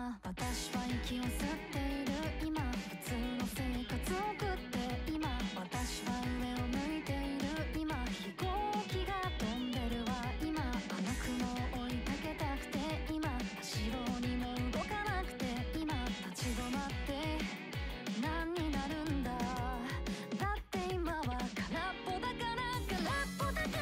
今私は息を吸っている。今普通の生活を送って。今私は上を向いている。今飛行機が飛んでるわ。今あの雲を追いかけたくて。今走ろうにも動かなくて。今立ち止まって何になるんだ。だって今は空っぽだから。空っぽだから。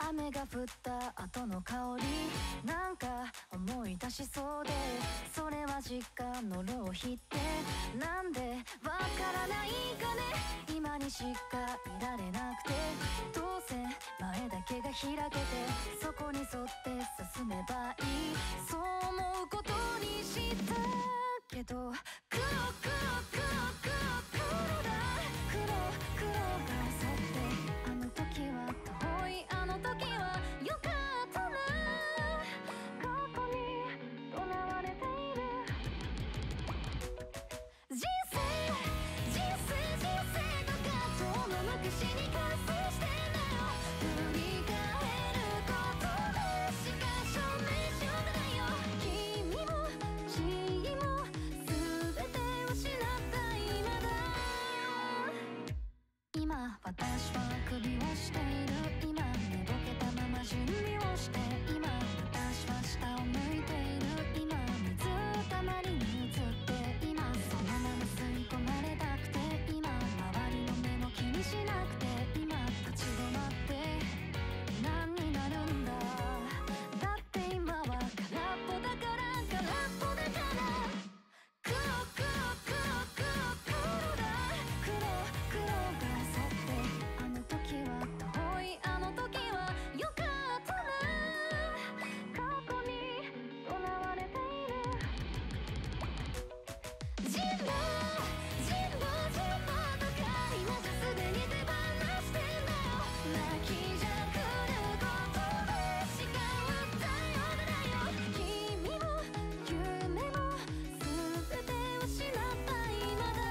雨が降った後の香りなんか思い出しそうで。それは実家の浪費ってなんでわからないかね。今にしかいられなくて。どうせ前だけが開けてそこに沿って進めばいい。そう思うことにしたけど。黒だ。黒が沿ってあの時は遠いあの時はよかったな。過去にとらわれている。人生とか遠の昔に完成してんだよ。振り返ることでしか証明しようがないよ。君も地位も全て失った今だ。今私は首をしている。今寝ぼけたまま準備をして。今私は下を向いている。今水たまりに映って。今そのまま吸い込まれたくて。今周りの目も気にしなくて。今立ち止まって何になるんだ。だって今は空っぽだから。空っぽだから。黒だ。黒が沿ってあの時は遠いあの時はよかったな。過去にとらわれている。人狼とか今じゃすでに手放してんだよ。泣きじゃくることでしか歌いようがないよ。君も夢も全て失った今だ。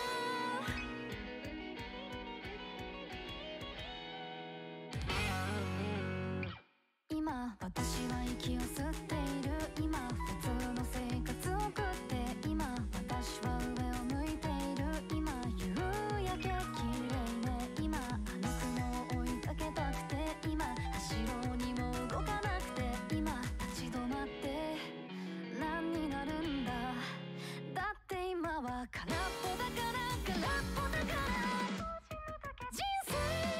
今私は息を吸っている。今普通の生活を送って。今私は上を向いている。今夕焼け綺麗ね。今あの雲を追いかけたくて。今走ろうにも動かなくて。今立ち止まって何になるんだ。だって今は空っぽだから。空っぽだから。人生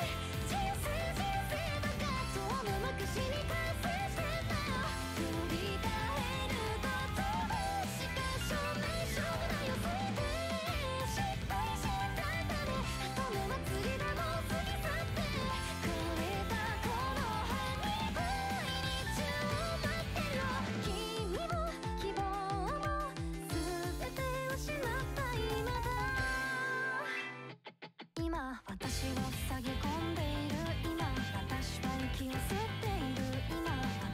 だか遠の昔に完成してんだよ。振り返ることでしか証明しようがないよ。全て失敗したんだね。後の祭りでも過ぎ去って枯れたこの葉に毎日を待ってるよ。君も希望も全て失った今だ。今私は塞ぎ込んでいる。今私は息を吸っている。今